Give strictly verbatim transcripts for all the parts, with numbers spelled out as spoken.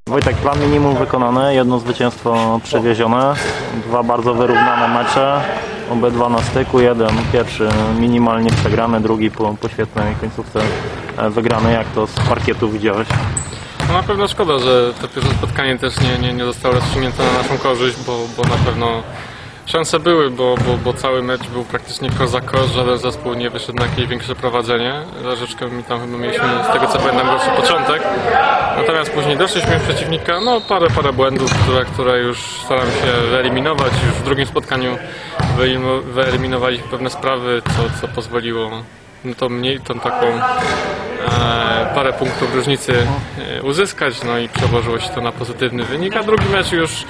Wojtek, plan minimum wykonany, jedno zwycięstwo przewiezione, dwa bardzo wyrównane mecze, obydwa na styku, jeden pierwszy minimalnie przegrany, drugi po, po świetnej końcówce wygrany. Jak to z parkietu widziałeś? No na pewno szkoda, że to pierwsze spotkanie też nie, nie, nie zostało rozstrzygnięte na naszą korzyść, bo, bo na pewno szanse były, bo, bo, bo cały mecz był praktycznie kosz za kosz, żaden zespół nie wyszedł na jakieś większe prowadzenie. Troszeczkę mi tam chyba mieliśmy, z tego co pamiętam, gorszy początek. Natomiast później doszliśmy przeciwnika, no parę, parę błędów, które, które już staram się wyeliminować. Już w drugim spotkaniu wyeliminowaliśmy pewne sprawy, co, co pozwoliło no to mniej, tą taką e, parę punktów różnicy e, uzyskać, no i przełożyło się to na pozytywny wynik, a drugi mecz już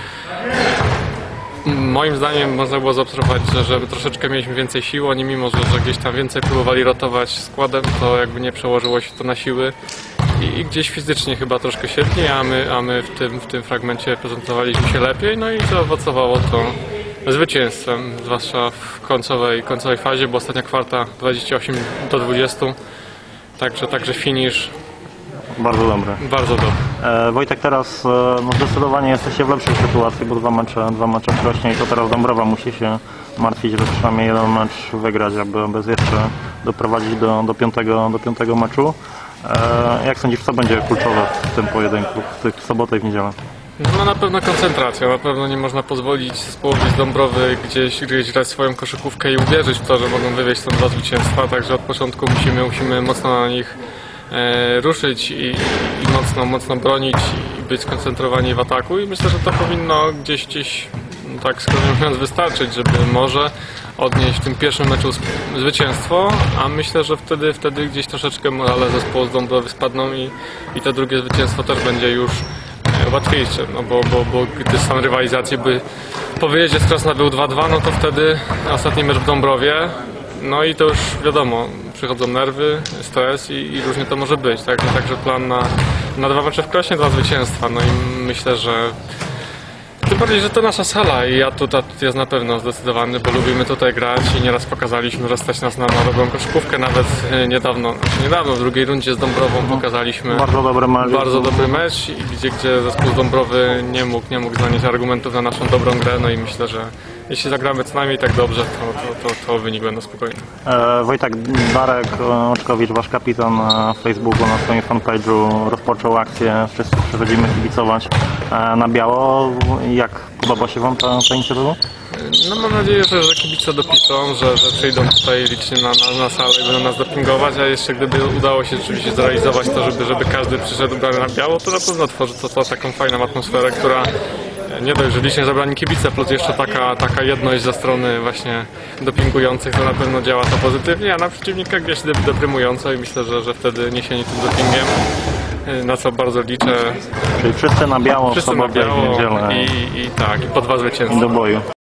moim zdaniem można było zaobserwować, że, że troszeczkę mieliśmy więcej sił, oni mimo, że, że gdzieś tam więcej próbowali rotować składem, to jakby nie przełożyło się to na siły i, i gdzieś fizycznie chyba troszkę siedli, a my, a my w, tym, w tym fragmencie prezentowaliśmy się lepiej, no i zaowocowało to zwycięstwem, zwłaszcza w końcowej, końcowej fazie, bo ostatnia kwarta dwadzieścia osiem do dwudziestu, także, także finish bardzo dobry. Bardzo dobry. E, Wojtek, teraz e, no zdecydowanie jesteście w lepszej sytuacji, bo dwa mecze, dwa mecze wcześniej, to teraz Dąbrowa musi się martwić, że przynajmniej jeden mecz wygrać, aby bez jeszcze doprowadzić do, do, piątego, do piątego meczu. E, jak sądzisz, co będzie kluczowe w tym pojedynku, w, tych, w sobotę i w niedzielę? No na pewno koncentracja, na pewno nie można pozwolić zespołowi z Dąbrowy gdzieś, gdzieś grać swoją koszykówkę i uwierzyć w to, że mogą wywieźć te dwa zwycięstwa, także od początku musimy, musimy mocno na nich e, ruszyć i, i mocno, mocno bronić i być skoncentrowani w ataku i myślę, że to powinno gdzieś, gdzieś no tak skromnie mówiąc wystarczyć, żeby może odnieść w tym pierwszym meczu zwycięstwo, a myślę, że wtedy, wtedy gdzieś troszeczkę morale zespołu z Dąbrowy spadną i, i to drugie zwycięstwo też będzie już łatwiejsze, no bo, bo, bo gdy stan rywalizacji by po wyjeździe z Krosna był dwa dwa, no to wtedy ostatni mecz w Dąbrowie, no i to już wiadomo, przychodzą nerwy, stres i, i różnie to może być, także, także plan na, na dwa mecze w Krośnie, dwa zwycięstwa, no i myślę, że tym bardziej, że to nasza sala i ja tutaj jest na pewno zdecydowany, bo lubimy tutaj grać i nieraz pokazaliśmy, że stać nas na, na dobrą koszykówkę, nawet niedawno, niedawno w drugiej rundzie z Dąbrową pokazaliśmy bardzo dobry mecz, bardzo dobry mecz gdzie, gdzie zespół z Dąbrowy nie mógł, nie mógł znaleźć argumentów na naszą dobrą grę, no i myślę, że jeśli zagramy co najmniej tak dobrze, to, to, to, to wynik będą spokojny. E, Wojtek, Darek Oczkowicz, wasz kapitan, na Facebooku, na swoim fanpage'u rozpoczął akcję, wszyscy przychodzimy kibicować e, na biało. Jak podoba się wam ta, ta inicjatywa? No mam nadzieję, że, że kibice dopiszą, że, że przyjdą tutaj licznie na, na, na salę i będą nas dopingować, a jeszcze gdyby udało się rzeczywiście zrealizować to, żeby, żeby każdy przyszedł ubrany na biało, to na pewno tworzy to, to taką fajną atmosferę, która nie dość, że licznie zabrani kibice, plus jeszcze taka, taka jedność ze strony właśnie dopingujących, to na pewno działa to pozytywnie, a na przeciwnika gdzieś deprymująco i myślę, że, że wtedy niesieni tym dopingiem, na co bardzo liczę. Czyli wszyscy na biało, wszyscy w sobotę na biało i w niedzielę. I, i tak, i po dwa zwycięstwa. Do boju.